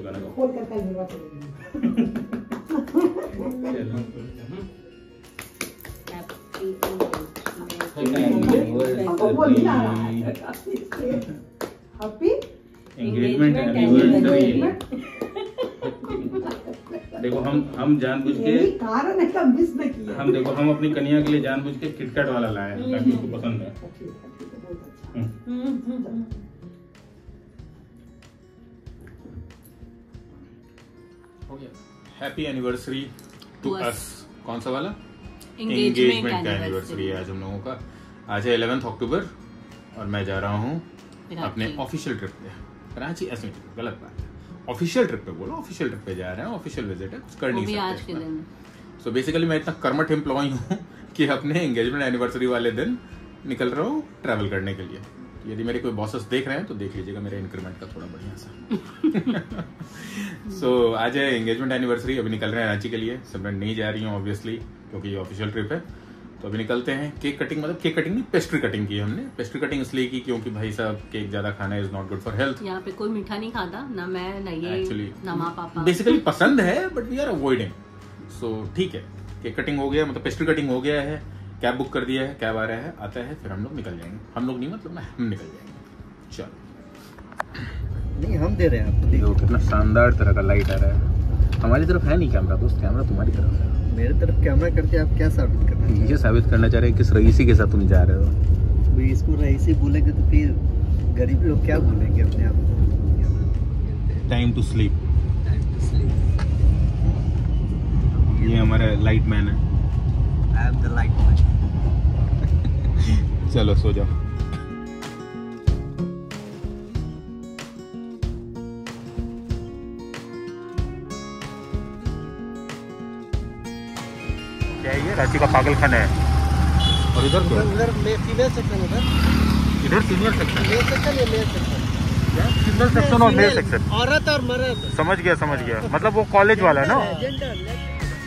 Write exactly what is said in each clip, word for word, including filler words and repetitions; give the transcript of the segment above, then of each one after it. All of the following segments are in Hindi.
गाना गाओ। खोल कर कल मेरा करेंगे। Happy engagement anniversary. देखो हम हम जानबूझ के कारण है का मिस न किया। हम देखो हम अपनी कन्या के लिए जानबूझ के किटकैट वाला लाए हैं ताकि उसको पसंद है। हो गया। Happy anniversary to us. कौन सा वाला? एंगेजमेंट का एनिवर्सरी है आज हम लोगों का। आज है इलेवेंथ अक्टूबर और मैं जा रहा हूँ अपने ऑफिशियल ट्रिप पे रांची। ऐसे गलत बात है, ऑफिशियल ट्रिप पे बोलो, ऑफिशियल ट्रिप पे जा रहे हैं, ऑफिशियल विजिट है, कुछ कर नहीं सकते आज के दिन। सो बेसिकली मैं इतना कर्मठ एम्प्लॉय हूँ कि अपने एंगेजमेंट एनिवर्सरी वाले दिन निकल रहा हूँ ट्रैवल करने के लिए। यदि मेरे कोई बॉसेस देख रहे हैं तो देख लीजिएगा मेरे इंक्रीमेंट का थोड़ा बढ़िया सा। सो so, आज है एंगेजमेंट एनिवर्सरी। अभी निकल रहे हैं रांची के लिए। सिमरन नहीं जा रही हूँ ऑब्वियसली क्योंकि ये ऑफिशियल ट्रिप है। तो अभी निकलते हैं। केक कटिंग, मतलब केक कटिंग नहीं, पेस्ट्री कटिंग की हमने। पेस्ट्री कटिंग इसलिए की क्योंकि भाई साहब केक ज्यादा खाना is not good for health. यहाँ पे कोई मीठा नहीं खाता, ना मैं ना ये एक्चुअली ना माँ पापा। बेसिकली पसंद है but we are avoiding. So ठीक है, केक कटिंग हो गया, मतलब पेस्ट्री कटिंग हो गया है। कैब बुक कर दिया है, कैब आ रहा है, आता है, फिर हम लोग निकल जाएंगे। हम लोग नहीं मतलब ना, हम निकल जाएंगे। चलो नहीं, हम दे रहे हैं आपको। देखो कितना शानदार तरह का लाइट आ रहा है। हमारी तरफ है नहीं कैमरा दोस्त, कैमरा तुम्हारी तरफ है। मेरे तरफ कैमरा करके आप क्या साबित करना चाहते हैं? ये साबित करना चाह रहे हैं किस रईसी के साथ तुम जा रहे हो। तो इसको रईसी बोलेंगे तो फिर गरीब लोग क्या बोलेंगे अपने आप को? Time to sleep. ये हमारा लाइट मैन है। I am the light man. चलो सो जाओ। क्या है ये? रांची का पागल खाना है। और इधर क्या? उधर फीमेल सेक्शन, उधर इधर सीनियर सेक्शन, मेल सेक्शन या मेल सेक्शन? फीमेल सेक्शन और मेल सेक्शन। औरत और मर्द। समझ गया समझ गया, मतलब वो कॉलेज वाला है ना। जेंडर।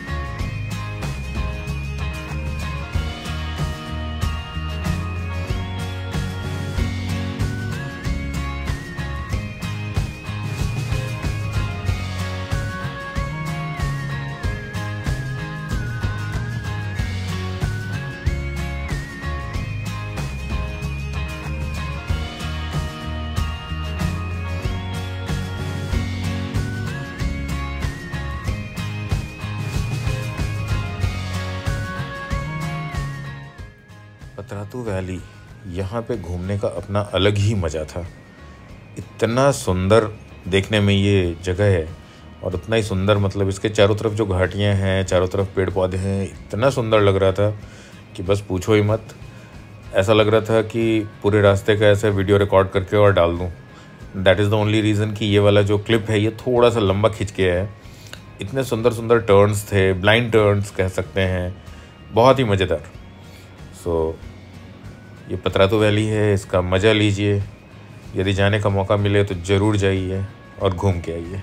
पतरातू वैली, यहाँ पे घूमने का अपना अलग ही मज़ा था। इतना सुंदर देखने में ये जगह है और उतना ही सुंदर, मतलब इसके चारों तरफ जो घाटियाँ हैं, चारों तरफ पेड़ पौधे हैं, इतना सुंदर लग रहा था कि बस पूछो ही मत। ऐसा लग रहा था कि पूरे रास्ते का ऐसे वीडियो रिकॉर्ड करके और डाल दूँ। That is the only reason कि ये वाला जो क्लिप है ये थोड़ा सा लंबा खिंच के है। इतने सुंदर सुंदर टर्न्स थे, ब्लाइंड टर्न्स कह सकते हैं, बहुत ही मज़ेदार। सो so, ये पतरातू वैली है, इसका मज़ा लीजिए। यदि जाने का मौका मिले तो ज़रूर जाइए और घूम के आइए।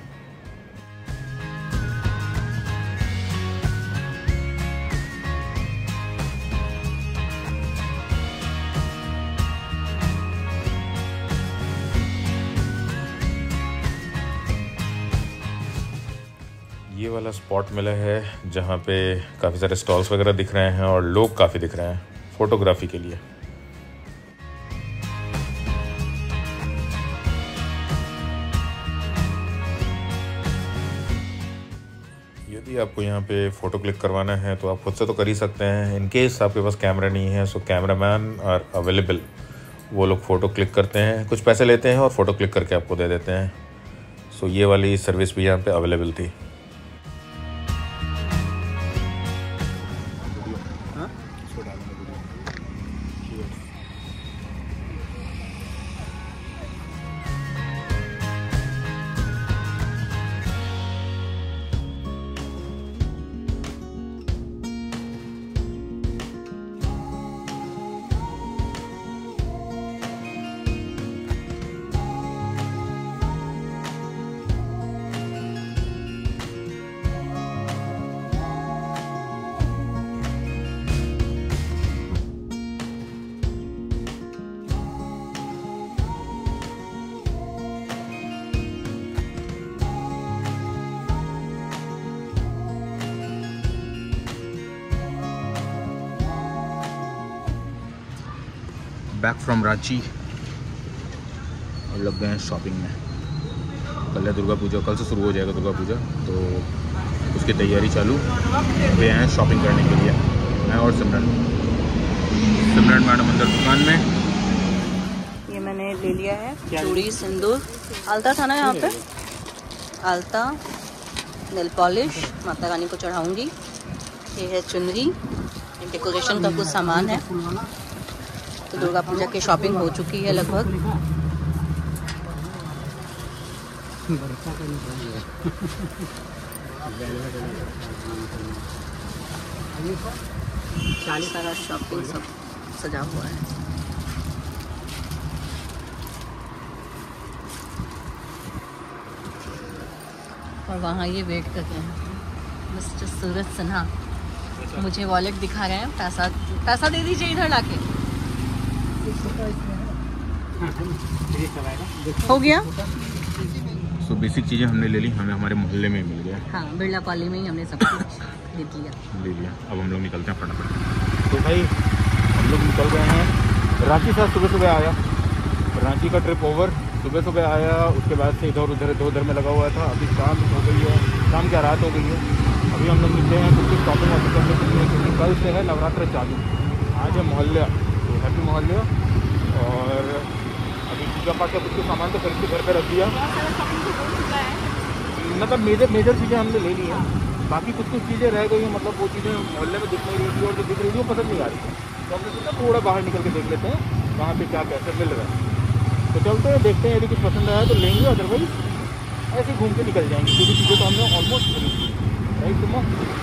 ये वाला स्पॉट मिला है जहाँ पे काफ़ी सारे स्टॉल्स वगैरह दिख रहे हैं और लोग काफ़ी दिख रहे हैं फोटोग्राफी के लिए। यदि आपको यहाँ पे फ़ोटो क्लिक करवाना है तो आप खुद से तो कर ही सकते हैं। इन केस आपके पास कैमरा नहीं है सो कैमरामैन आर अवेलेबल। वो लोग फ़ोटो क्लिक करते हैं, कुछ पैसे लेते हैं और फ़ोटो क्लिक करके आपको दे देते हैं। सो ये वाली सर्विस भी यहाँ पे अवेलेबल थी। बैक फ्रॉम रांची और लग गए हैं शॉपिंग में। कल है दुर्गा पूजा, कल से शुरू हो जाएगा दुर्गा पूजा, तो उसकी तैयारी चालू हुए हैं शॉपिंग करने के लिए। मैं और सिमरन सिमरन मैडम अंदर दुकान में। ये मैंने ले लिया है चूड़ी, सिंदूर, आलता था ना यहाँ पे, आलता, नेल पॉलिश, माता रानी को चढ़ाऊंगी। ये है चुनरी, डेकोरेशन का कुछ सामान है। तो दुर्गा पूजा की शॉपिंग हो चुकी है लगभग। चालीस सारा शॉपिंग सब सजा हुआ है। और वहाँ ये वेट कर रहे हैं मिस्टर सूरज सिन्हा, मुझे वॉलेट दिखा रहे हैं। पैसा पैसा दे दीजिए इधर लाके। हो गया। सो बेसिक चीज़ें हमने ले ली, हमें हमारे मोहल्ले में मिल गया। हाँ, बिरला कॉलोनी में ही हमने सब कुछ खरीद लिया ले लिया। अब हम लोग निकलते हैं फटाफट। तो भाई हम लोग निकल गए हैं रांची से। सुबह सुबह आया, रांची का ट्रिप ओवर, सुबह सुबह आया। उसके बाद से इधर उधर इधर उधर में लगा हुआ था। अभी शाम हो गई है, शाम क्या रात हो गई है। अभी हम लोग निकले हैं कुछ शॉपिंग वॉपिंग करने के लिए, क्योंकि कल से है नवरात्र चालू। आज है मोहल्ला, तो हैप्पी मोहल्ला। और अभी पूजा पाठ का कुछ सामान तो खरीद के घर पर रख दिया। मतलब मेजर मेजर चीज़ें हमने ले ली हैं, बाकी कुछ कुछ चीज़ें रह गई हैं। मतलब वो चीज़ें मोहल्ले में दिख नहीं रही थी और जो दिख रही थी वो पसंद नहीं आ रही थी। तो हमने सोचा थोड़ा बाहर निकल के देख लेते हैं वहाँ पे क्या कैसे मिल रहा है। तो चलते हैं, देखते हैं, यदि कुछ पसंद आया तो लेंगे, अदरवाइज ऐसे घूम के निकल जाएंगे, क्योंकि चीज़ें तो हमने ऑलमोस्ट खरीद ली। राइट तुम?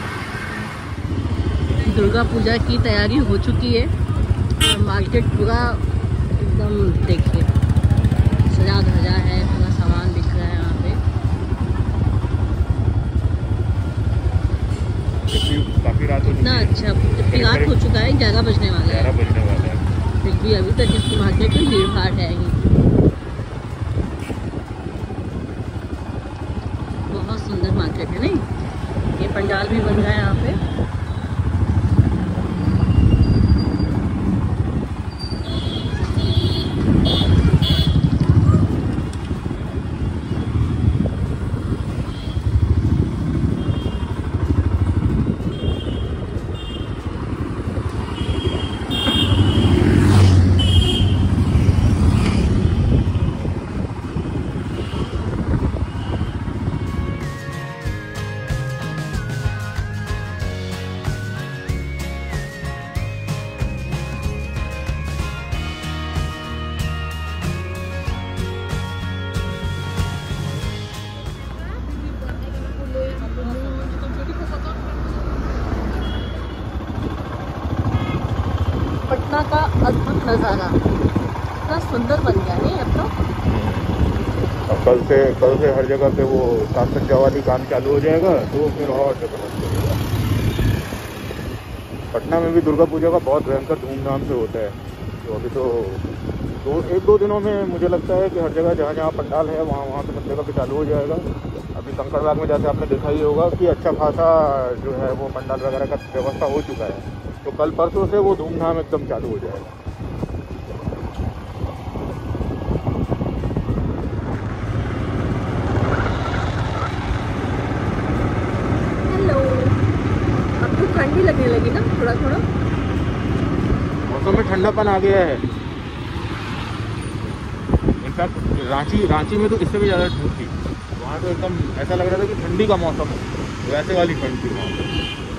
दुर्गा पूजा की तैयारी हो चुकी है। मार्केट पूरा एकदम देखिए सजा धजा है, पूरा सामान दिख रहा है यहाँ पे। काफ़ी रात हो इतना अच्छा, जबकि रात हो चुका है, ग्यारह बजने वाला है। ग्यारह बजने वाला है, फिर भी अभी तक इस मार्केट में भीड़ भाड़ है ही। बहुत सुंदर मार्केट है नहीं? ये पंडाल भी बन रहा है यहाँ पे। पटना का अद्भुत नज़ारा इतना सुंदर बन गया नहीं अब तो। अब कल से कल से हर जगह पे वो सात सज्जा वाली काम चालू हो जाएगा, तो फिर और जबरदस्त होगा। पटना में भी दुर्गा पूजा का बहुत भयंकर धूमधाम से होता है। तो अभी तो दो एक दो दिनों में मुझे लगता है कि हर जगह जहाँ जहाँ पंडाल है वहाँ वहाँ पे सब जगह पे चालू हो जाएगा। अभी कंकड़बाग में जैसे आपने देखा ही होगा कि अच्छा खासा जो है वो पंडाल वगैरह का व्यवस्था हो चुका है। तो कल परसों से वो धूमधाम एकदम चालू हो जाएगा। हेलो, अब तो ठंडी लगने लगी ना थोड़ा थोड़ा। मौसम में ठंडापन आ गया है। इनफैक्ट रांची रांची में तो इससे भी ज़्यादा ठंड थी। वहाँ तो एकदम ऐसा लग रहा था कि ठंडी का मौसम है, वैसे वाली ठंड थी वहाँ पे।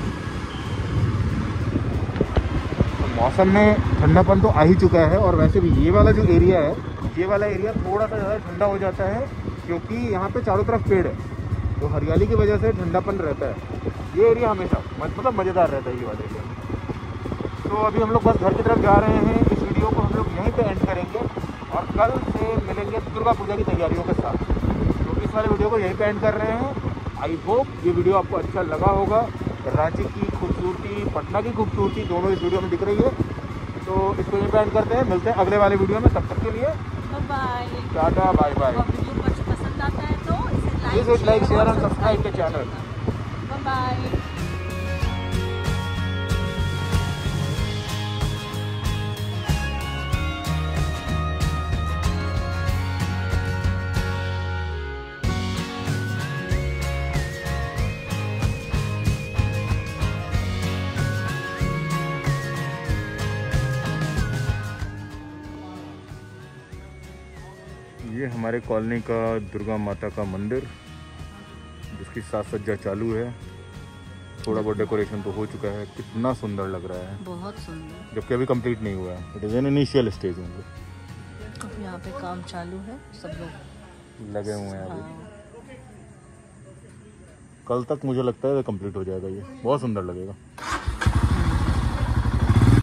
मौसम में ठंडापन तो आ ही चुका है। और वैसे भी ये वाला जो एरिया है, ये वाला एरिया थोड़ा सा ज़्यादा ठंडा हो जाता है, क्योंकि यहाँ पे चारों तरफ पेड़ है, तो हरियाली की वजह से ठंडापन रहता है। ये एरिया हमेशा मतलब मज़ेदार रहता है ये वाला एरिया। तो अभी हम लोग बस घर की तरफ जा रहे हैं। इस वीडियो को हम लोग यहीं पे एंड करेंगे और कल से मिलेंगे दुर्गा पूजा की तैयारियों के साथ। तो इस वाले वीडियो को यहीं पे एंड कर रहे हैं। आई होप ये वीडियो आपको अच्छा लगा होगा। रांची की खूबसूरती, पटना की खूबसूरती दोनों इस वीडियो में दिख रही है। तो इसको यहीं पे एंड करते हैं। मिलते हैं अगले वाले वीडियो में, तब तक के लिए bye tata bye bye. Video पसंद आता है तो इसे लाइक शेयर एंड सब्सक्राइब के चैनल। बाय। ये हमारे कॉलोनी का दुर्गा माता का मंदिर, जिसकी साज सज्जा चालू है। थोड़ा बहुत डेकोरेशन तो हो चुका है। कितना सुंदर लग रहा है, बहुत सुंदर, जबकि अभी कंप्लीट नहीं हुआ है। It is an initial stage होंगे। अब यहाँ पे काम चालू है, सब लोग लगे हुए हैं अभी। हाँ। कल तक मुझे लगता है कंप्लीट हो जाएगा। ये बहुत सुंदर लगेगा।